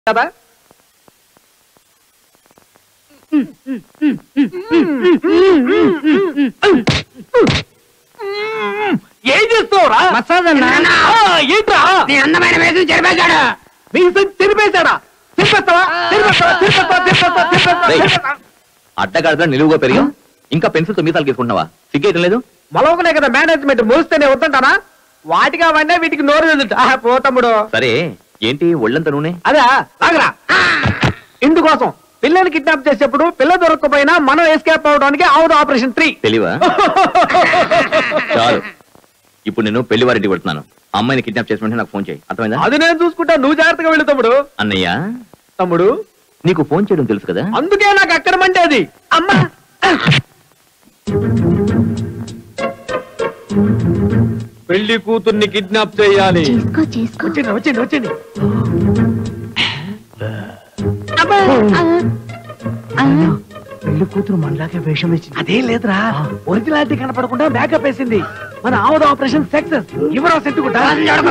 కదా ఏం చేస్తావురా? మసాజ్ అన్నా. ఏంట్రా నీ అందమైన వేసి చెరిపేశాడు. తిరిపేశాడా? అడ్డగాడిగా నిలువుగా పెరిగా ఇంకా పెన్సిల్ తో మీసాలు గీసుకుంటున్నావా? సిగ్గేయటం లేదు? మలవకనే కదా మేనేజ్మెంట్ మోస్తేనే వద్దంటానా? వాటిగా వండే వీటికి నోరు పో తమ్ముడు. సరే ఏంటి ఒళ్ళంత నూనె? అదా లాగరా. ఇందుకోసం పిల్లని కిడ్నాప్ చేసేప్పుడు పిల్ల దొరకకపోయినా మనం ఎస్కేప్ అవడానికి అవుట్ ఆపరేషన్ 3 తెలివా? చాలు, ఇప్పుడు నేను పెళ్లి వారింటికి వెళ్తున్నాను. అమ్మాయిని కిడ్నాప్ చేసినట్టు నాకు ఫోన్ చేయి, అర్థమైందా? అది నేను చూసుకుంటా, నువ్వు జాగ్రత్తగా వెళ్ళు తమ్ముడు. అన్నయ్య తమ్ముడు నీకు ఫోన్ చేయడం తెలుసు కదా? అందుకే నాకు అక్కడ మంటేది. అమ్మా పెళ్లి కూతుర్ని కిడ్నాప్ చేయాలి. వచ్చండి వచ్చండి వచ్చండి. పెళ్లి కూతురు మనలాగే వేషం వేసింది. అదేం లేదురా, ఒరిజినాలిటీ కనపడకుండా మేకప్ వేసింది. మన ఆవుద ఆపరేషన్ సక్సెస్. ఎవరో సెట్టుకుంటా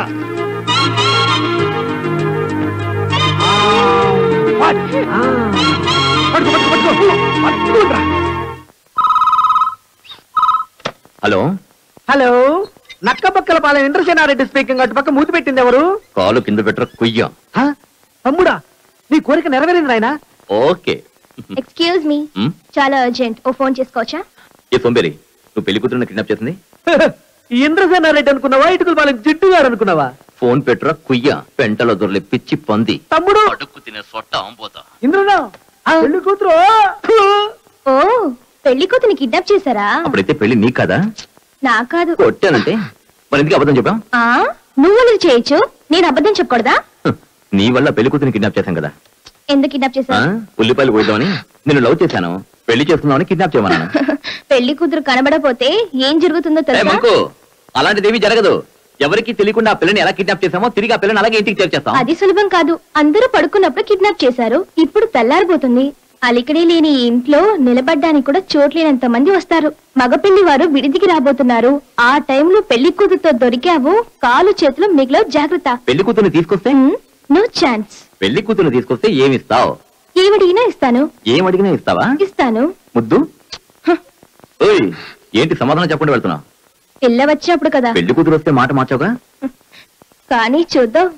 hello hello, Nakkapakkala Palem Indrasenareddy speaking. అటు పక్క మూతి పెట్టింది ఎవరు? కాలు కింద పెట్టర కుయ్యా. తమ్ముడా, నీ కోరిక నెరవేరింది నాయనా. ఓకే. ఎక్స్క్యూజ్ మీ, చాలా అర్జెంట్. ఓ ఫోన్ చేసుకోవచ్చా? ఏ సోంబేరి, నువ్వు పెళ్లి కూతురుని కిడ్నాప్ చేసింది? ఇంద్రసేనారెడ్డి అనుకున్నావా? ఇటుకుల పాలెం జిడ్డు గారు అనుకున్నావా? ఫోన్ పెట్టురా కుయ్యా, పెంటలో దొరలే పిచ్చి పంది. తమ్ముడు అడుక్కు తినే సొట్ట అంపోతా. ఇంద్రనా పెళ్లి కూతురు. ఓ, పెళ్లి కూతుని కిడ్నాప్ చేశారా? అప్పుడైతే పెళ్లి నీ కదా? నా కాదు. కొట్టానంటే మరి ఎందుకు అబద్ధం చెప్పాం? నువ్వు అనేది చేయొచ్చు, నేను అబద్ధం చెప్పకూడదా? నీ వల్ల పెళ్లి కూతురిని కిడ్నాప్ చేశాం కదా. ఎందుకు కిడ్నాప్ చేశా? ఉల్లిపాయలు కోద్దామని నిన్ను లవ్ చేశాను, పెళ్లి చేస్తున్నామని కిడ్నాప్ చేయమన్నాను. పెళ్లి కూతురు కనబడపోతే ఏం జరుగుతుందో తెలుసా? మంకు, అలాంటిదేమీ జరగదు. ఎవరికి తెలియకుండా ఆ పిల్లని ఎలా కిడ్నాప్ చేశామో తిరిగి ఆ పిల్లని అలాగే ఇంటికి చేర్చేస్తాం. అది సులభం కాదు. అందరూ పడుకున్నప్పుడు కిడ్నాప్ చేశారు, ఇప్పుడు తెల్లారిపోతుంది. అలికడే లేని ఈ ఇంట్లో నిలబడ్డానికి కూడా చోట్లేనంత మంది వస్తారు. మగపెళ్లి వారు విడిదికి రాబోతున్నారు. ఆ టైంలో పెళ్లి కూతురుతో దొరికావు, కాలు చేతులు మిగిలో జాగ్రత్త. పెళ్లి కూతురుని తీసుకొస్తే? No chance. పెళ్లి కూతురుని తీసుకొస్తే ఏమిస్తావు? ఏమడిగినా ఇస్తాను. ఏమడిగినా ఇస్తావా? ఇస్తాను. ముద్దు? ఓయ్, ఏంటి సమాధానం చెప్పండి వెళ్తున్నావు? పిల్ల వచ్చినప్పుడు కదా. పెళ్లి కూతురు వస్తే మాట మార్చావుగా? కానీ చూద్దాం.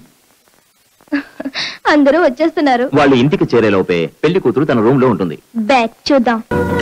అందరూ వచ్చేస్తున్నారు. వాళ్ళు ఇంటికి చేరేలోపే పెళ్లి కూతురు తన రూమ్ లో ఉంటుంది. బ్యాక్ చూద్దాం.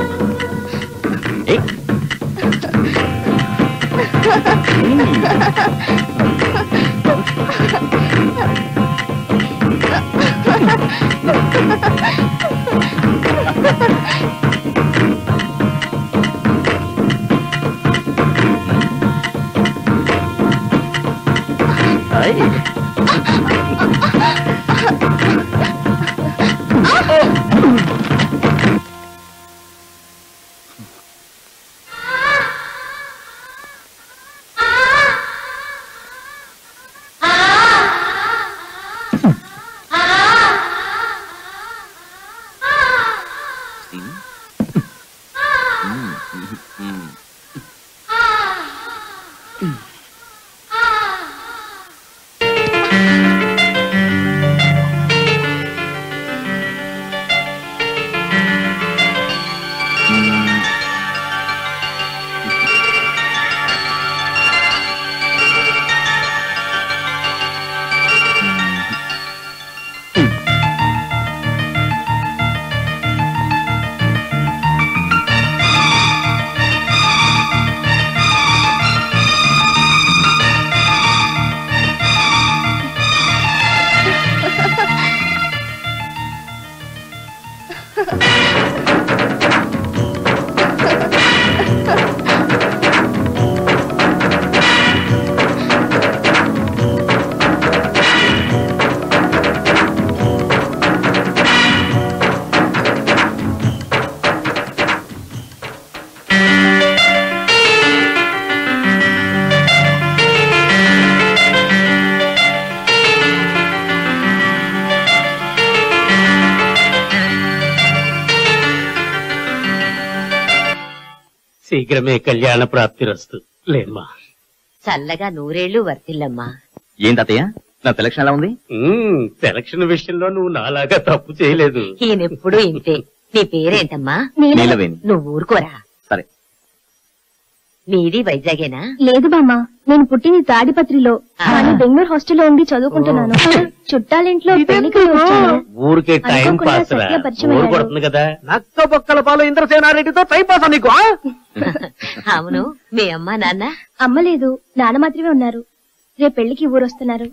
శీఘ్రమే కళ్యాణ ప్రాప్తిరస్తు. లేమ్మా. చల్లగా నూరేళ్లు వర్తిల్లమ్మా. ఏం తాతయ్య నా సెలక్షన్ ఎలా ఉంది? సెలక్షన్ విషయంలో నువ్వు నాలాగా తప్పు చేయలేదు. ఈయనెప్పుడు ఇంతే. నీ పేరేంటమ్మా? నీలవేణి. నువ్వు ఊరుకోరా. సరే. మీది వైజాగేనా? లేదు బామ్మ, నేను పుట్టింది తాడిపత్రిలో, కానీ బెంగళూరు హాస్టల్లో ఉండి చదువుకుంటున్నాను. చుట్టాలింట్లో పెళ్లికి వచ్చాను. ఊరికే టైం అనుకోకుండా పాస్ రా. సత్య పరిచయం ఊరు అయ్యాడు. కొడుతుంది కదా. నక్క బొక్కల పాలు ఇంద్రసేనారెడ్డితో టైం పాస్ నీకు ఆ? అవును, మీ అమ్మ నాన్న? అమ్మ లేదు, నాన్న మాత్రమే ఉన్నారు. రేపు పెళ్లికి ఊరొస్తున్నారు.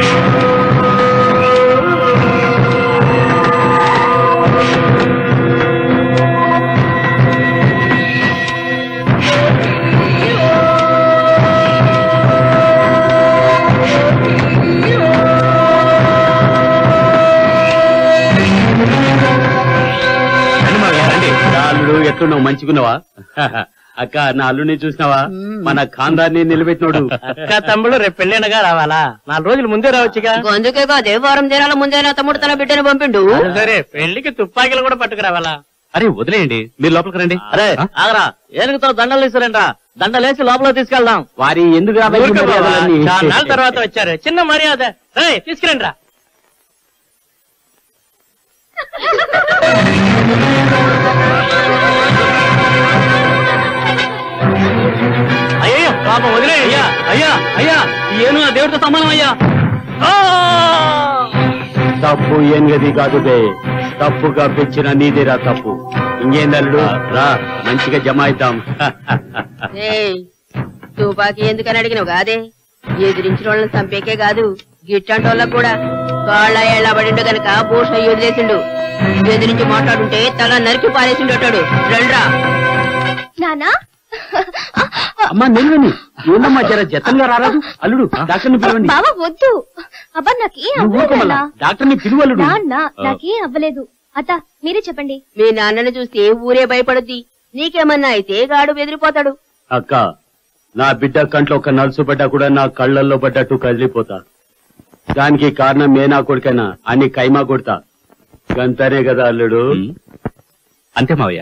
అల్లుడు ఎట్లున్నావు? మంచిగున్నావా? అక్క, నా అల్లుడిని చూసినావా? మన ఖాందాన్ని నిలబెట్టినోడు. అక్క తమ్ముడు రేపు పెళ్ళైనగా రావాలా? 4 రోజులు ముందే రావచ్చుగా. అందుకే కాదే, వారం దినాల ముందే నా తమ్ముడు తన బిడ్డను పంపిండు. సరే, పెళ్లికి తుపాకీలు కూడా పట్టుకురావాలా? అరే వదిలేయండి, మీరు లోపలికి రండి. అరే ఆగరా, ఏనుగుతో దండలు తీసుకురండ్రా. దండలేసి లోపల తీసుకెళ్దాం. వారి ఎందుకు చాలా తర్వాత వచ్చారు, చిన్న మర్యాద. తీసుకురండ్రా. అయ్యో పాపం వదిలే. అయ్యా అయ్యా అయ్యా, ఏను ఆ దేవుడితో సమానం అయ్యా. తప్పు ఏనుగది కాదు బే, తప్పుగా పెంచిన నీదిరా తప్పు. ఇంకేందల్లుడు రా, మంచిగా జమాయిద్దాం. తుపాకీ ఎందుకని అడిగినావు కాదే? ఎదిరించిన వాళ్ళని చంపేకే కాదు, గిట్టంటి వాళ్ళకు కూడా కాళ్ళ ఏళ్ల పడిండు గనక భూష ఎదిరేసిండు. ఎదిరించి మాట్లాడుంటే తల నరికి పారేసిండోటాడు. రండ్రా. నానా, అమ్మా నిల్వని ఏందమ్మా, జర జతంగా రారాదు. అల్లుడు డాక్టర్ని పిలవండి. బావ వద్దు. అబ్బా నాకేం అవ్వలేదు. డాక్టర్ని పిలువల్లుడు. నాన్న, నాకేం అవ్వలేదు. అత్త మీరే చెప్పండి. మీ నాన్నని చూస్తే ఊరే భయపడుద్ది. నీకేమన్నా అయితే గాడు బెదిరిపోతాడు. అక్క, నా బిడ్డ కంట్లో ఒక నలుసు పడ్డా కూడా నా కళ్ళల్లో పడ్డట్టు కదిలిపోతా. దానికి కారణం మేనా కొడుకైనా అని కైమా కొడతా. గంతనే కదా అల్లుడు. అంతే మావయ్య.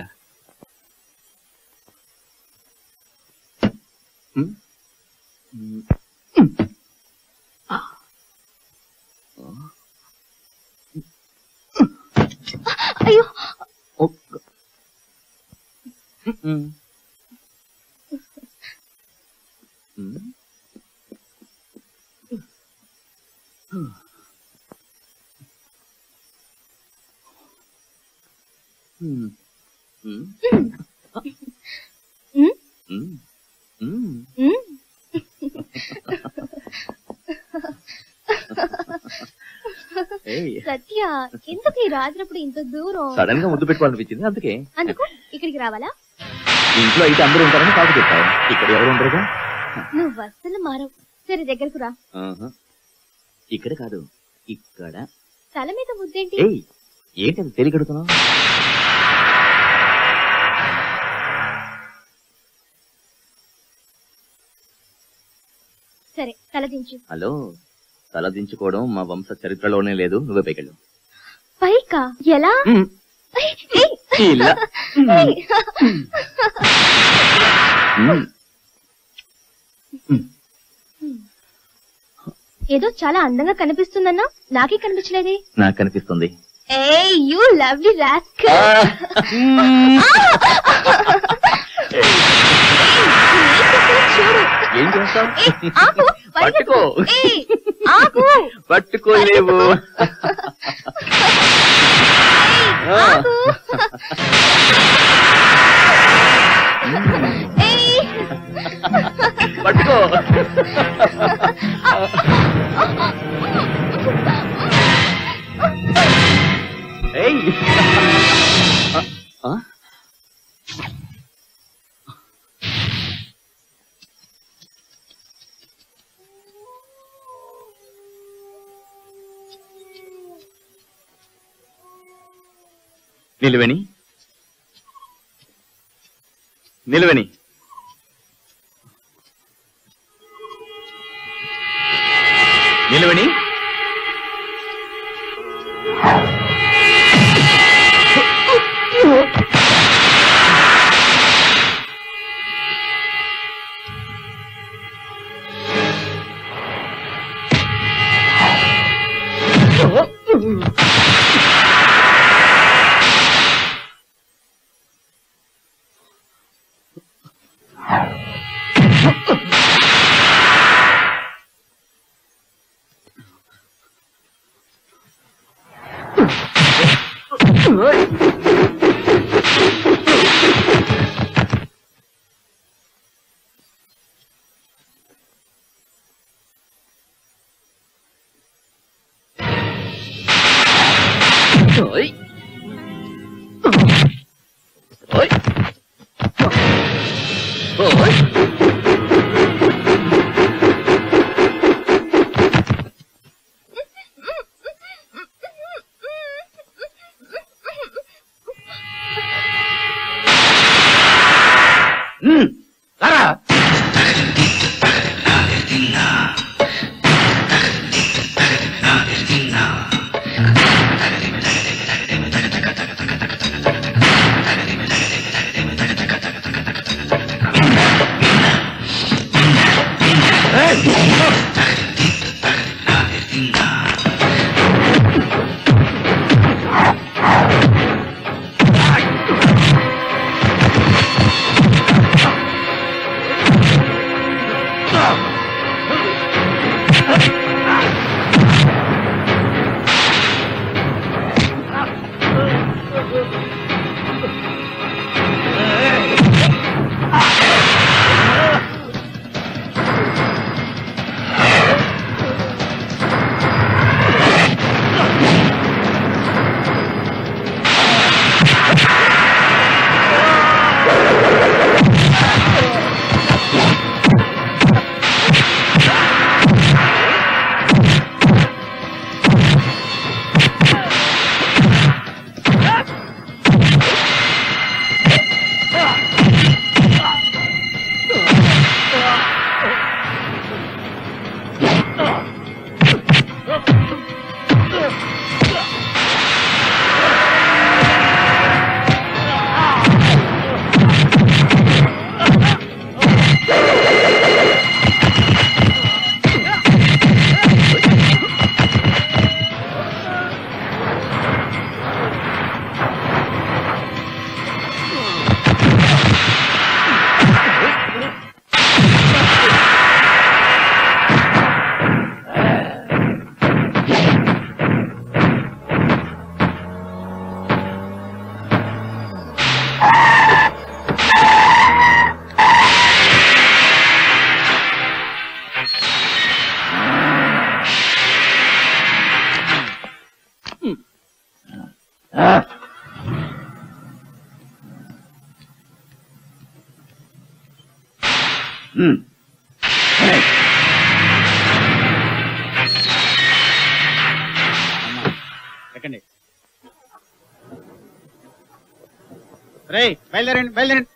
అయ్యో, సత్య, ఎందుకు ఈ రాత్రప్పుడు ఇంత దూరం? సడన్ గా ముద్దు పెట్టుకోవాలనిపించింది, అందుకే. అందుకు ఇక్కడికి రావాలా? ఇంట్లో అయితే అందరూ ఉంటారని కాదు చెప్తావు, ఇక్కడ ఎవరు ఉండరుగా. నువ్వు అస్సలు మారవు. సరే దగ్గరకు రా. ఇక్కడ కాదు, ఇక్కడ. తల మీద ముద్దేంటి? ఏయ్, ఏంటి అది తెలియగడుతున్నావు? సరే తల దించు. హలో, తల దించుకోవడం మా వంశ చరిత్రలోనే లేదు. నువ్వే పైకెళ్ళు. పైకా? ఎలా? ఇలా. ఏదో చాలా అందంగా కనిపిస్తుందన్నా, నాకే కనిపించలేదే. నాకు కనిపిస్తుంది. ఏయ్, యూ లవ్లీ రాస్కల్. చూడు. ఏం చేస్తావు? ఆగు, పట్టుకో. ఆగు. పట్టుకోలేవు. ఆగు. పట్టుకో. ఏయ్. నిలువని, నిలువని. నిలువని. బయలుదేరండి బయలుదేరండి.